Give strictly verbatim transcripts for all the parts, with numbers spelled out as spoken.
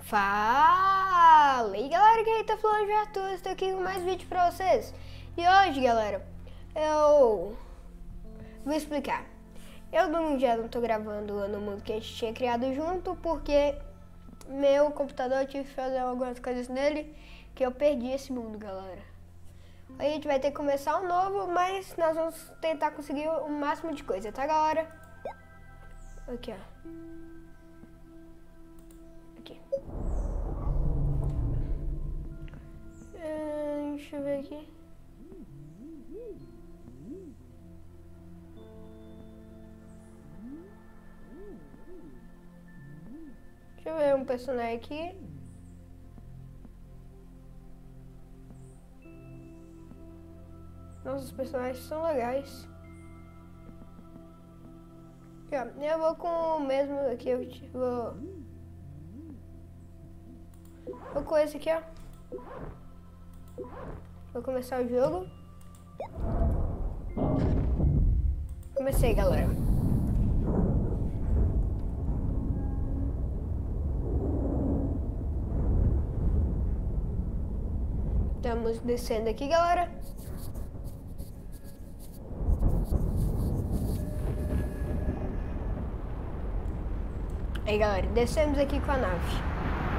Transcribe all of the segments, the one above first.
Fala! E aí, galera, quem tá falando de Arthur, estou aqui com mais vídeo pra vocês. E hoje, galera, eu vou explicar. Eu não, já não tô gravando no mundo que a gente tinha criado junto, porque meu computador, eu tive que fazer algumas coisas nele, que eu perdi esse mundo, galera. Aí a gente vai ter que começar um novo, mas nós vamos tentar conseguir o máximo de coisa, tá, galera? Aqui, ó. Aqui. Hum, deixa eu ver aqui. Deixa eu ver um personagem aqui. Nossa, os personagens são legais. Aqui, ó. Eu vou com o mesmo aqui, eu vou... Vou com esse aqui, ó. Vou começar o jogo. Comecei, galera. Estamos descendo aqui, galera. Aí, galera, descemos aqui com a nave.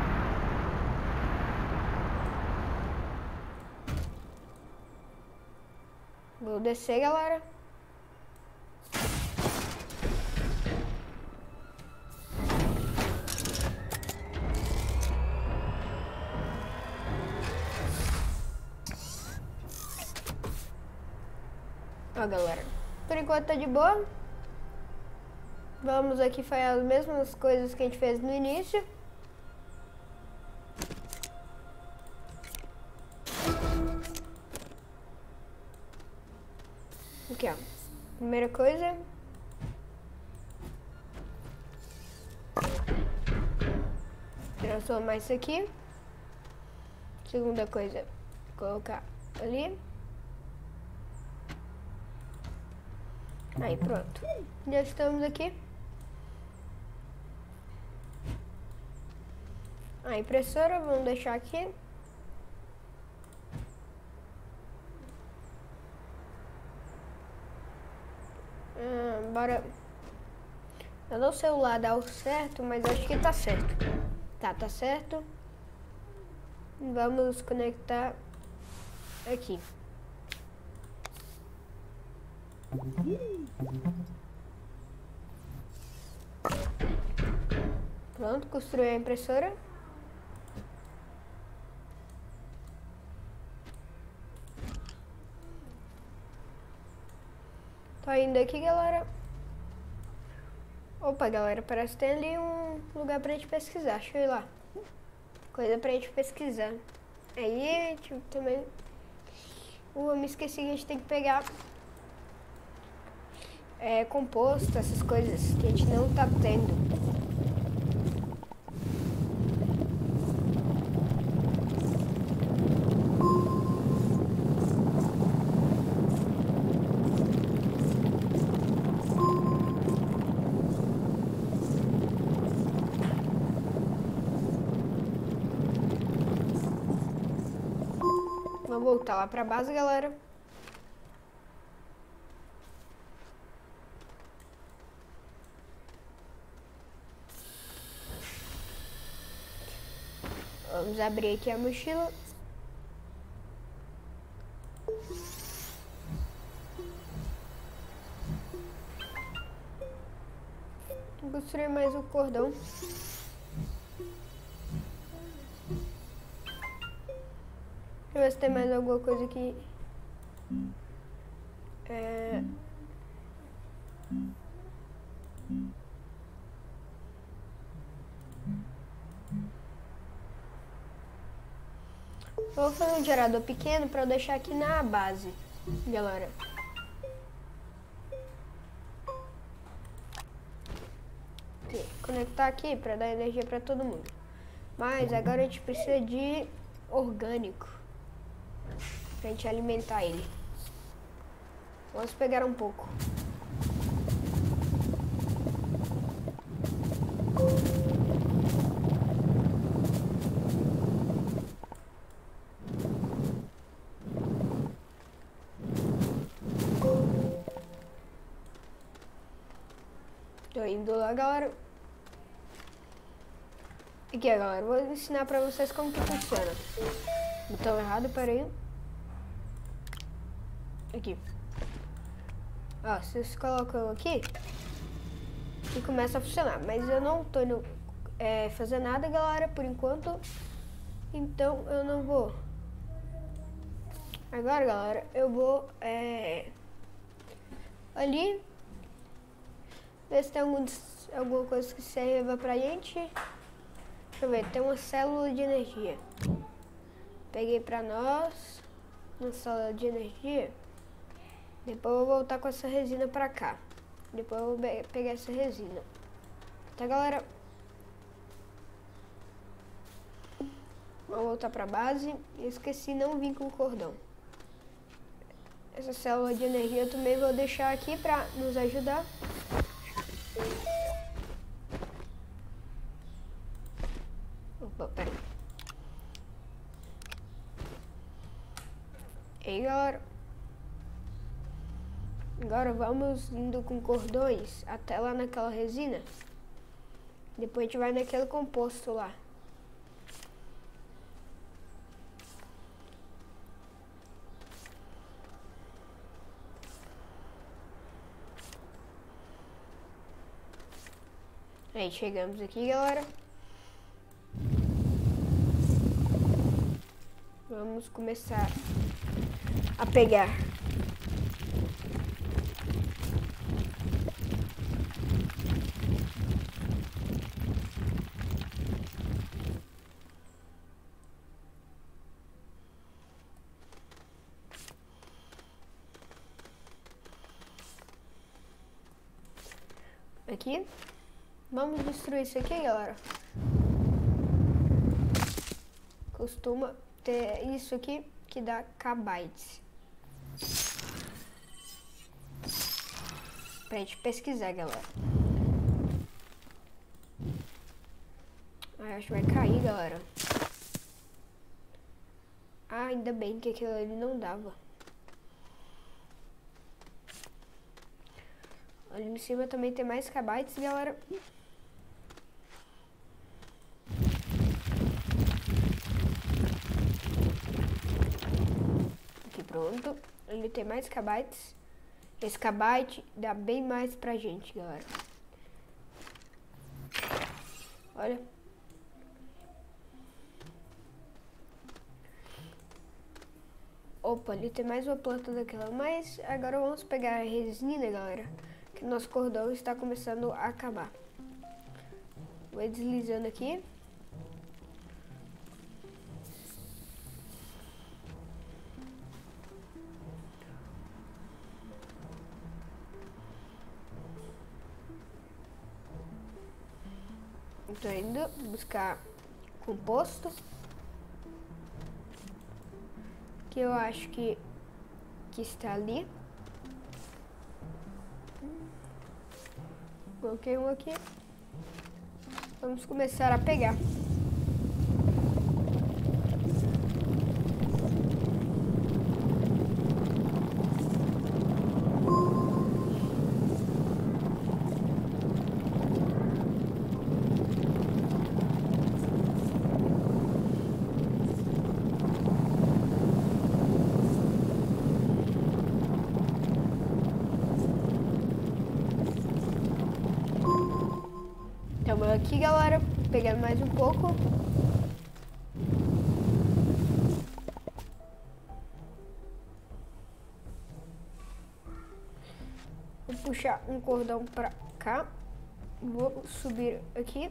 Vou descer, galera. Ó, galera, por enquanto tá de boa. Vamos aqui fazer as mesmas coisas que a gente fez no início. Aqui, ó. Primeira coisa. Transformar isso aqui. Segunda coisa, colocar ali. Aí, pronto. Já estamos aqui. A impressora, vamos deixar aqui. Hum, bora. Eu não sei o lado ao certo, mas acho que tá certo. Tá, tá certo. Vamos conectar aqui. Pronto, construí a impressora. Tô indo aqui, galera. Opa, galera, parece que tem ali um lugar pra gente pesquisar. Deixa eu ir lá. Coisa pra gente pesquisar. Aí, tipo, também... Uh, eu me esqueci que a gente tem que pegar... É, composto, essas coisas que a gente não tá tendo. Vamos voltar lá pra base, galera. Vamos abrir aqui a mochila. Vou construir mais um cordão. Deixa eu ver se tem mais alguma coisa aqui. É... Eu vou fazer um gerador pequeno para eu deixar aqui na base, galera. Aqui, conectar aqui para dar energia para todo mundo. Mas agora a gente precisa de orgânico pra gente alimentar ele. Vamos pegar um pouco. indo lá, galera. Aqui, galera, vou ensinar pra vocês como que funciona. Botão errado, peraí. Aqui. Ó, vocês colocam aqui e começa a funcionar. Mas eu não tô indo é, fazer nada, galera, por enquanto. Então eu não vou. Agora, galera, eu vou é, ali ver se tem algum, alguma coisa que serva pra gente. Deixa eu ver, tem uma célula de energia. Peguei pra nós uma célula de energia. Depois eu vou voltar com essa resina pra cá. Depois eu vou pegar essa resina. Tá, galera? Vou voltar pra base. Eu esqueci, não vim com cordão. Essa célula de energia eu também vou deixar aqui pra nos ajudar. Opa, peraí. E aí, galera? Agora vamos indo com cordões até lá naquela resina. Depois a gente vai naquele composto lá. Aí, chegamos aqui, galera. Vamos começar a pegar. Aqui. Vamos destruir isso aqui, galera. Costuma ter isso aqui que dá kbytes. Pra gente pesquisar, galera. Ah, acho que vai cair, galera. Ah, ainda bem que aquilo ali não dava. Ali em cima também tem mais kbytes, galera. Aqui, pronto. Ali tem mais kbytes. Esse kbyte dá bem mais pra gente, galera. Olha. Opa, ali tem mais uma planta daquela. Mas agora vamos pegar a resina, galera. Que nosso cordão está começando a acabar. Vou deslizando aqui. Estou indo buscar composto. Que eu acho que, que está ali. Coloquei um aqui. Vamos começar a pegar. Estamos aqui, galera, pegando mais um pouco. Vou puxar um cordão pra cá. Vou subir aqui.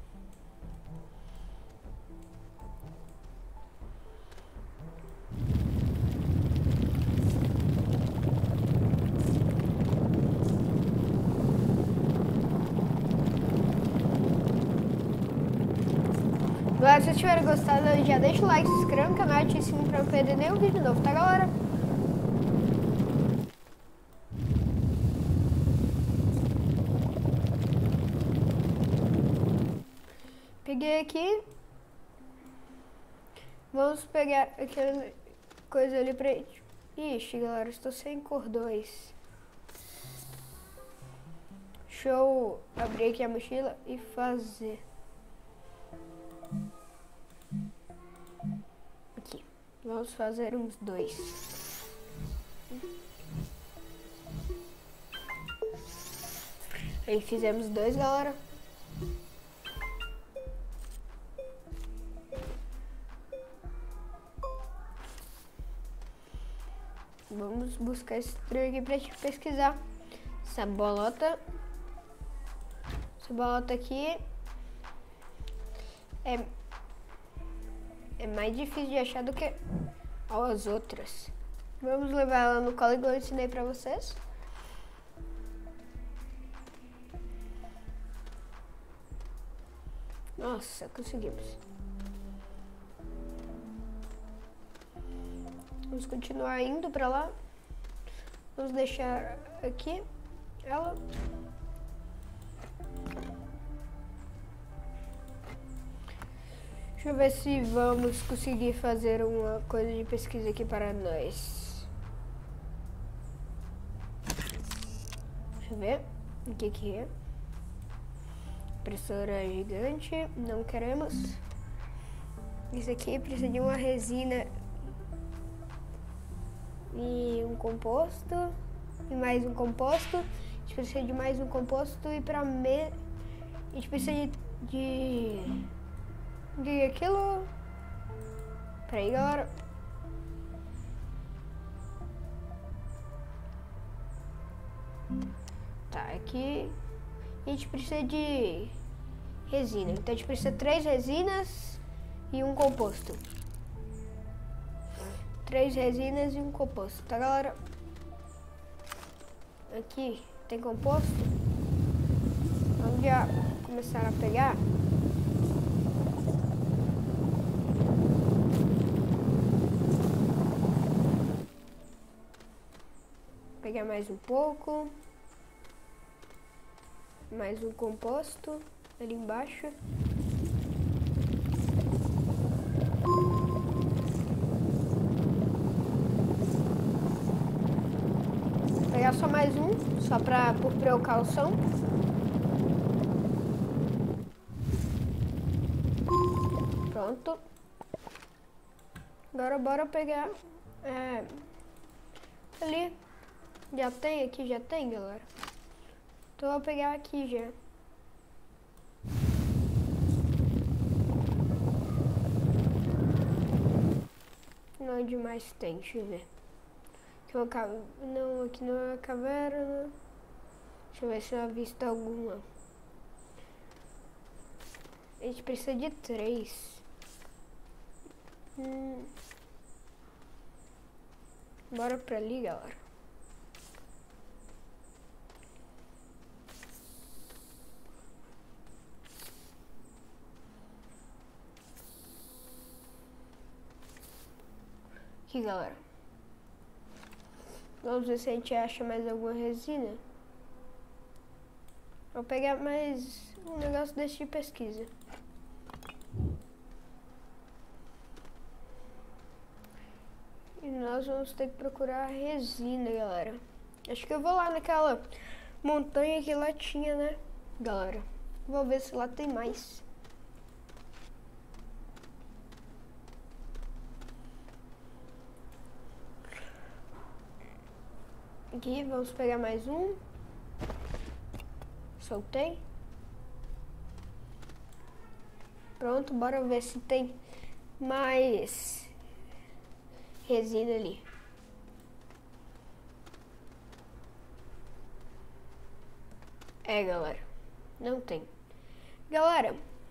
Galera, se vocês tiverem gostado, já deixa o like, se inscreve no canal e ativa o sininho pra não perder nenhum vídeo novo, tá, galera? Peguei aqui. Vamos pegar aquela coisa ali pra gente. Ixi, galera, estou sem cordões. Deixa eu abrir aqui a mochila e fazer. Aqui. Vamos fazer uns dois. Aí fizemos dois, galera. Vamos buscar esse trem aqui pra gente pesquisar. Essa bolota. Essa bolota aqui é, é mais difícil de achar do que as outras. Vamos levar ela no colo igual eu ensinei pra vocês. Nossa, conseguimos. Vamos continuar indo pra lá. Vamos deixar aqui ela. Deixa eu ver se vamos conseguir fazer uma coisa de pesquisa aqui para nós. Deixa eu ver o que que é. Impressora gigante, não queremos. Isso aqui precisa de uma resina e um composto e mais um composto. A gente precisa de mais um composto e para me a gente precisa de de, de aquilo. Peraí, galera. Tá, aqui a gente precisa de resina. Então a gente precisa de três resinas e um composto. Três resinas e um composto, tá, galera? Aqui tem composto. Vamos já começar a pegar. Pegar mais um pouco. Mais um composto ali embaixo. Vou pegar só mais um, só pra, por precaução. Pronto. Agora bora pegar é, ali. Já tem aqui, já tem, galera. Então eu vou pegar aqui já. Onde mais tem? Deixa eu ver. Tem uma ca... Não, aqui não é uma caverna. Deixa eu ver se eu avisto alguma. A gente precisa de três. Hum. Bora pra ali, galera. Aqui, galera. Vamos ver se a gente acha mais alguma resina. Vou pegar mais um negócio desse de pesquisa. E nós vamos ter que procurar resina, galera. Acho que eu vou lá naquela montanha que lá tinha, né, galera? Vou ver se lá tem mais. Aqui, vamos pegar mais um. Soltei. Pronto, bora ver se tem mais resina ali. É, galera, não tem. Galera,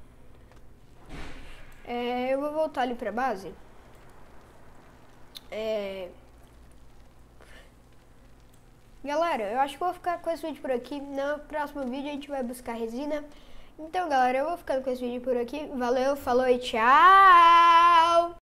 é, eu vou voltar ali pra base. É... Galera, eu acho que vou ficar com esse vídeo por aqui. No próximo vídeo a gente vai buscar resina. Então, galera, eu vou ficando com esse vídeo por aqui. Valeu, falou e tchau!